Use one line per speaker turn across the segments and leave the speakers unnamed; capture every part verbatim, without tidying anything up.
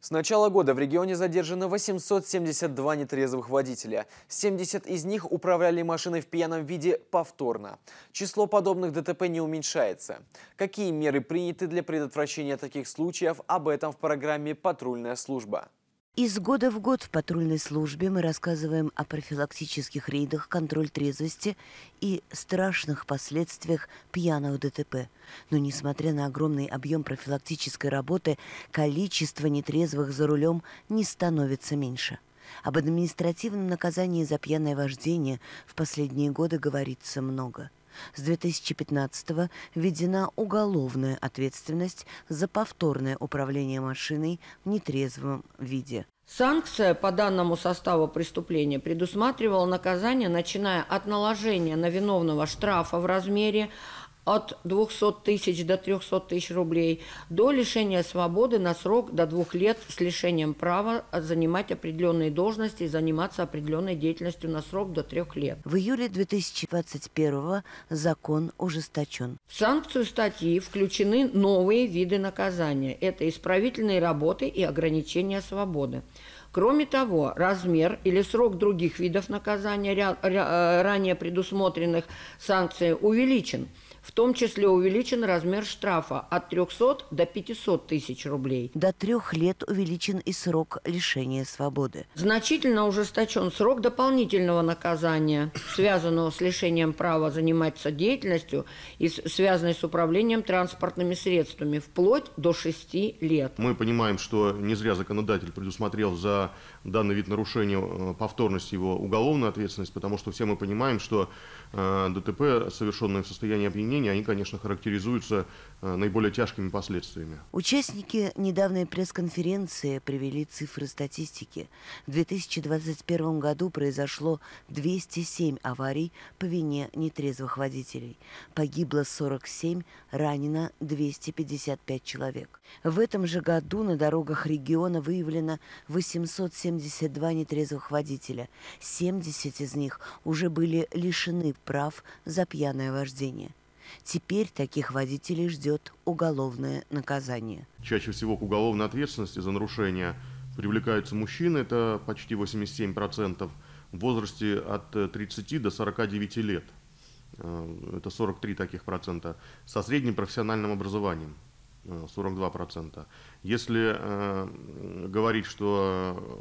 С начала года в регионе задержано восемьсот семьдесят два нетрезвых водителя. семьдесят из них управляли машиной в пьяном виде повторно. Число подобных ДТП не уменьшается. Какие меры приняты для предотвращения таких случаев? Об этом в программе «Патрульная служба».
Из года в год в патрульной службе мы рассказываем о профилактических рейдах, контроль трезвости и страшных последствиях пьяного ДТП. Но несмотря на огромный объем профилактической работы, количество нетрезвых за рулем не становится меньше. Об административном наказании за пьяное вождение в последние годы говорится много. С две тысячи пятнадцатого введена уголовная ответственность за повторное управление машиной в нетрезвом виде.
Санкция по данному составу преступления предусматривала наказание, начиная от наложения на виновного штрафа в размере от двухсот тысяч до трёхсот тысяч рублей до лишения свободы на срок до двух лет с лишением права занимать определенные должности и заниматься определенной деятельностью на срок до трех лет.
В июле две тысячи двадцать первого закон ужесточен.
В санкцию статьи включены новые виды наказания. Это исправительные работы и ограничения свободы. Кроме того, размер или срок других видов наказания, ранее предусмотренных санкций, увеличен. В том числе увеличен размер штрафа от трёхсот до пятисот тысяч рублей.
До трех лет увеличен и срок лишения свободы.
Значительно ужесточен срок дополнительного наказания, связанного с лишением права заниматься деятельностью и связанной с управлением транспортными средствами, вплоть до шести лет.
Мы понимаем, что не зря законодатель предусмотрел за данный вид нарушения повторность его уголовную ответственность, потому что все мы понимаем, что э, ДТП, совершенные в состоянии опьянения, они, конечно, характеризуются наиболее тяжкими последствиями.
Участники недавней пресс-конференции привели цифры статистики. В две тысячи двадцать первом году произошло двести семь аварий по вине нетрезвых водителей. Погибло сорок семь, ранено двести пятьдесят пять человек. В этом же году на дорогах региона выявлено восемьсот семьдесят два нетрезвых водителя. семьдесят из них уже были лишены прав за пьяное вождение. Теперь таких водителей ждет уголовное наказание.
Чаще всего к уголовной ответственности за нарушение привлекаются мужчины, это почти восемьдесят семь процентов, в возрасте от тридцати до сорока девяти лет, это сорок три таких процента, со средним профессиональным образованием, сорок два процента. Если э, говорить, что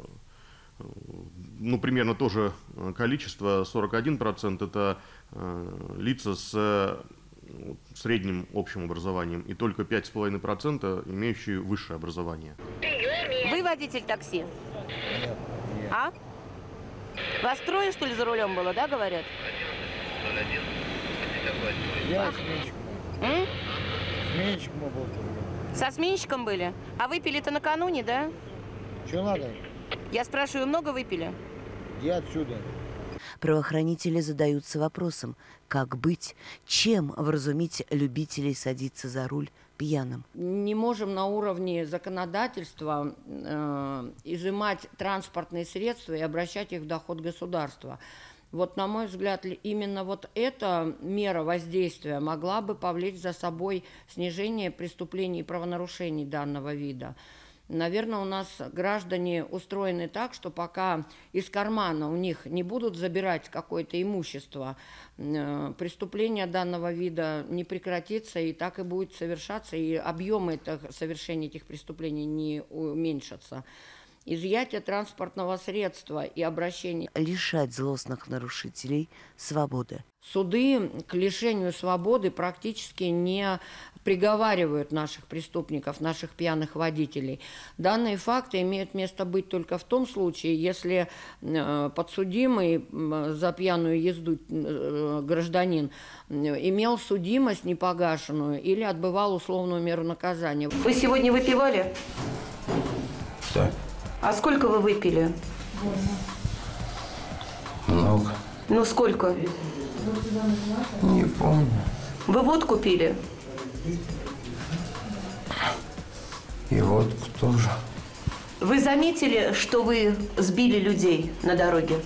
ну, примерно то же количество, сорок один процент, это э, лица с средним общим образованием, и только пять с половиной процентов имеющие высшее образование.
Вы водитель такси?
Нет, нет.
А? Вас трое, что ли, за рулем было, да, говорят?
Я сменщиком.
М?
Сменщиком был.
Со сменщиком были? А выпили-то накануне, да?
Что надо?
Я спрашиваю, много выпили?
Я отсюда.
Правоохранители задаются вопросом, как быть, чем вразумить любителей садиться за руль пьяным.
Не можем на уровне законодательства э, изымать транспортные средства и обращать их в доход государства. Вот, на мой взгляд, именно вот эта мера воздействия могла бы повлечь за собой снижение преступлений и правонарушений данного вида. Наверное, у нас граждане устроены так, что пока из кармана у них не будут забирать какое-то имущество, преступление данного вида не прекратится, и так и будет совершаться, и объемы совершения этих преступлений не уменьшатся. Изъятие транспортного средства и обращение...
Лишать злостных нарушителей свободы.
Суды к лишению свободы практически не приговаривают наших преступников, наших пьяных водителей. Данные факты имеют место быть только в том случае, если подсудимый за пьяную езду гражданин имел судимость непогашенную или отбывал условную меру наказания.
Вы сегодня выпивали?
Да.
А сколько вы выпили?
Много.
Ну, сколько?
Не помню.
Вы водку пили?
И водку тоже.
Вы заметили, что вы сбили людей на дороге?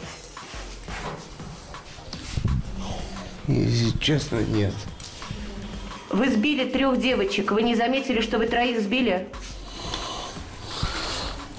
Если честно, нет.
Вы сбили трех девочек. Вы не заметили, что вы троих сбили?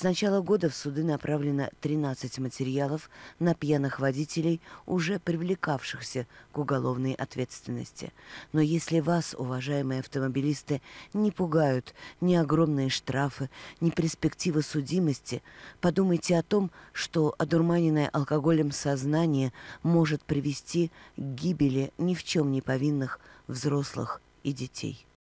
начала года в суды направлено тринадцать материалов на пьяных водителей, уже привлекавшихся к уголовной ответственности. Но если вас, уважаемые автомобилисты, не пугают ни огромные штрафы, ни перспективы судимости, подумайте о том, что одурманенное алкоголем сознание может привести к гибели ни в чем не повинных взрослых и детей.